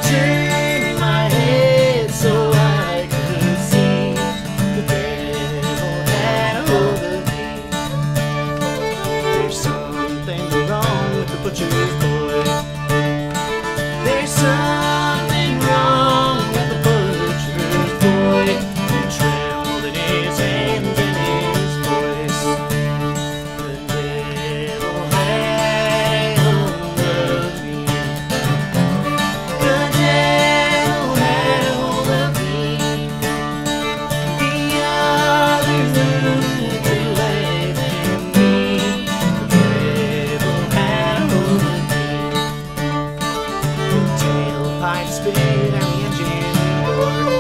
turned my head so I could see. The devil had a hold of me. There's something wrong with the butcher's boy. There's something wrong with the butcher's boy. He trembled in his hands and his voice. The devil had a hold of me. The devil had a hold of me. The others knew to let him be. The devil had a hold of me. The tailpipe spit and the engine roared.